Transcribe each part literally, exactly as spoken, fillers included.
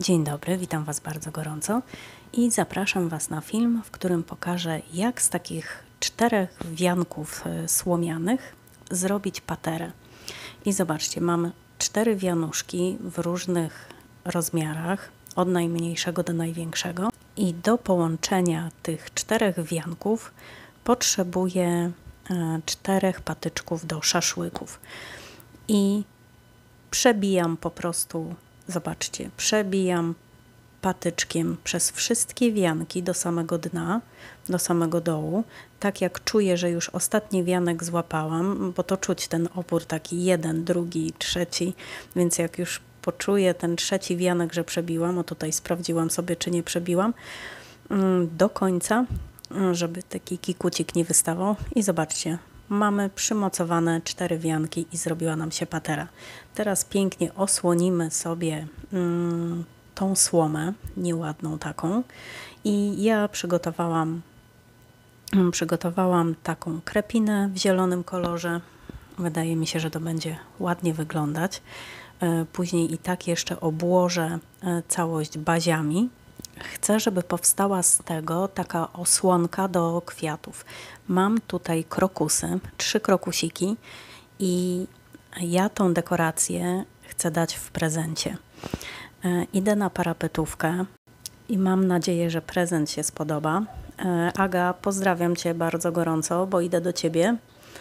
Dzień dobry, witam Was bardzo gorąco i zapraszam Was na film, w którym pokażę, jak z takich czterech wianków e, słomianych zrobić paterę. I zobaczcie, mam cztery wianuszki w różnych rozmiarach, od najmniejszego do największego. I do połączenia tych czterech wianków potrzebuję e, czterech patyczków do szaszłyków. I przebijam po prostu, zobaczcie, przebijam patyczkiem przez wszystkie wianki do samego dna, do samego dołu, tak jak czuję, że już ostatni wianek złapałam, bo to czuć ten opór taki jeden, drugi, trzeci, więc jak już poczuję ten trzeci wianek, że przebiłam, o tutaj sprawdziłam sobie, czy nie przebiłam, do końca, żeby taki kikucik nie wystawał i zobaczcie, mamy przymocowane cztery wianki i zrobiła nam się patera. Teraz pięknie osłonimy sobie mm, tą słomę, nieładną taką. I ja przygotowałam, przygotowałam taką krepinę w zielonym kolorze. Wydaje mi się, że to będzie ładnie wyglądać. Później i tak jeszcze obłożę całość baziami. Chcę, żeby powstała z tego taka osłonka do kwiatów. Mam tutaj krokusy, trzy krokusiki i ja tą dekorację chcę dać w prezencie. Idę na parapetówkę i mam nadzieję, że prezent się spodoba. Aga, pozdrawiam Cię bardzo gorąco, bo idę do Ciebie,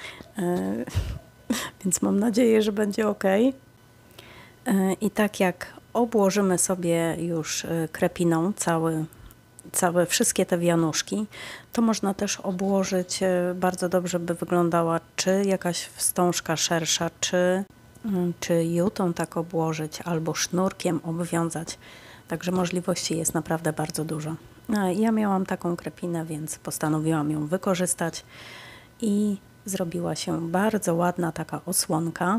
więc mam nadzieję, że będzie ok. I tak jak obłożymy sobie już krepiną cały, całe, wszystkie te wianuszki, to można też obłożyć bardzo dobrze, by wyglądała czy jakaś wstążka szersza, czy, czy jutą tak obłożyć, albo sznurkiem obwiązać. Także możliwości jest naprawdę bardzo dużo. Ja miałam taką krepinę, więc postanowiłam ją wykorzystać i zrobiła się bardzo ładna taka osłonka.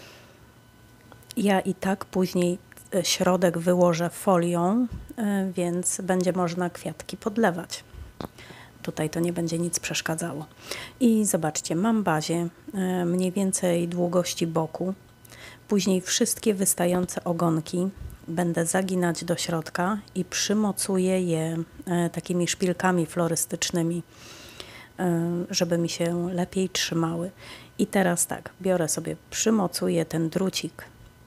Ja i tak później środek wyłożę folią, więc będzie można kwiatki podlewać. Tutaj to nie będzie nic przeszkadzało. I zobaczcie, mam bazię mniej więcej długości boku. Później wszystkie wystające ogonki będę zaginać do środka i przymocuję je takimi szpilkami florystycznymi, żeby mi się lepiej trzymały. I teraz tak, biorę sobie, przymocuję ten drucik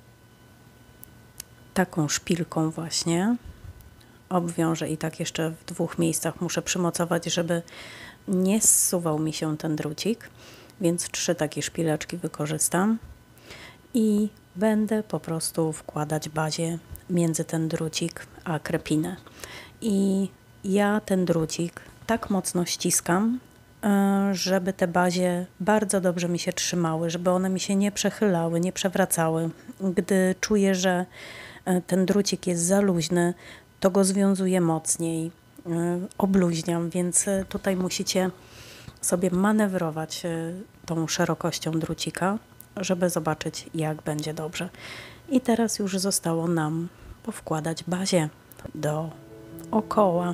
taką szpilką właśnie, obwiążę i tak jeszcze w dwóch miejscach muszę przymocować, żeby nie zsuwał mi się ten drucik, więc trzy takie szpileczki wykorzystam i będę po prostu wkładać bazię między ten drucik a krepinę. I ja ten drucik tak mocno ściskam, żeby te bazie bardzo dobrze mi się trzymały, żeby one mi się nie przechylały, nie przewracały. Gdy czuję, że ten drucik jest za luźny, to go związuję mocniej, obluźniam, więc tutaj musicie sobie manewrować tą szerokością drucika, żeby zobaczyć, jak będzie dobrze. I teraz już zostało nam powkładać bazię dookoła.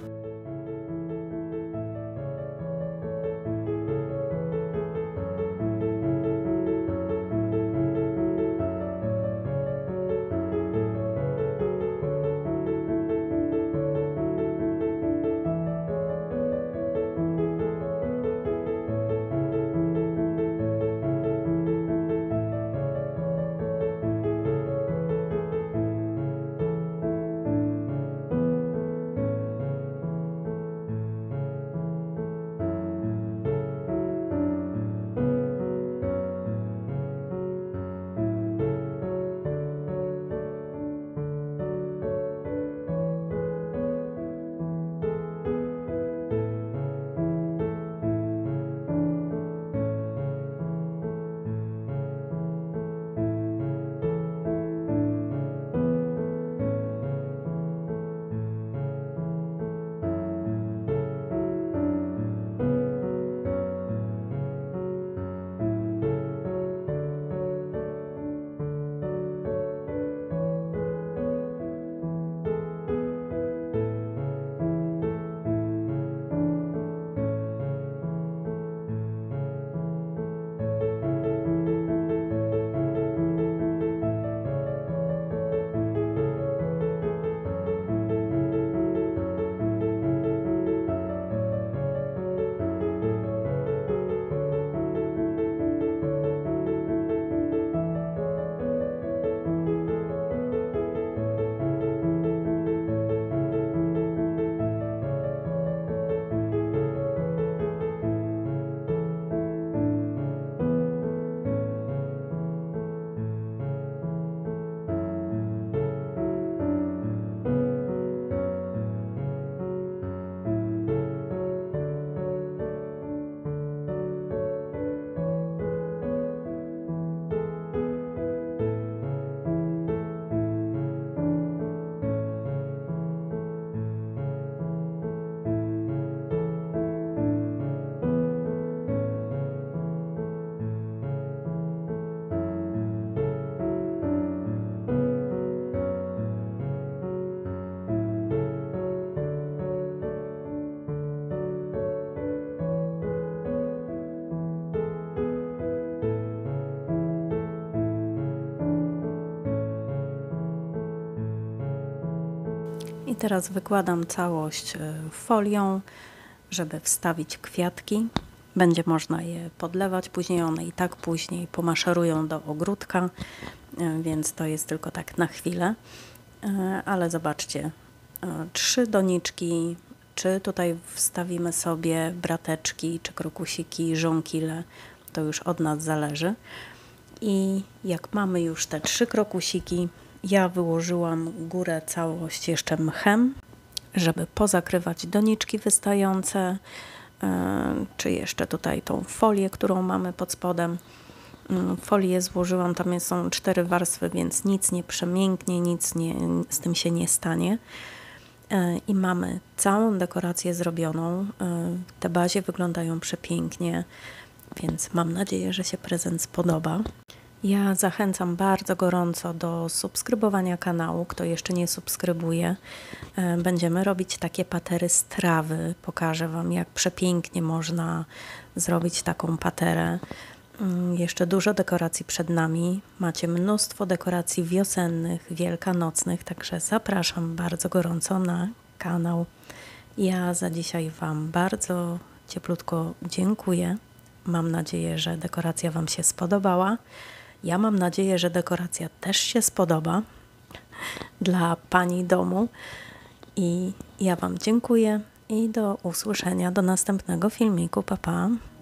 I teraz wykładam całość folią, żeby wstawić kwiatki. Będzie można je podlewać, później one i tak później pomaszerują do ogródka, więc to jest tylko tak na chwilę. Ale zobaczcie, trzy doniczki, czy tutaj wstawimy sobie brateczki, czy krokusiki, żonkile, to już od nas zależy. I jak mamy już te trzy krokusiki, ja wyłożyłam górę całość jeszcze mchem, żeby pozakrywać doniczki wystające, czy jeszcze tutaj tą folię, którą mamy pod spodem. Folię złożyłam, tam są cztery warstwy, więc nic nie przemięknie, nic nie, z tym się nie stanie. I mamy całą dekorację zrobioną. Te bazie wyglądają przepięknie, więc mam nadzieję, że się prezent spodoba. Ja zachęcam bardzo gorąco do subskrybowania kanału, kto jeszcze nie subskrybuje. Będziemy robić takie patery z trawy. Pokażę Wam, jak przepięknie można zrobić taką paterę. Jeszcze dużo dekoracji przed nami. Macie mnóstwo dekoracji wiosennych, wielkanocnych, także zapraszam bardzo gorąco na kanał. Ja za dzisiaj Wam bardzo cieplutko dziękuję. Mam nadzieję, że dekoracja Wam się spodobała. Ja mam nadzieję, że dekoracja też się spodoba dla Pani domu. I ja Wam dziękuję i do usłyszenia do następnego filmiku. Pa, pa.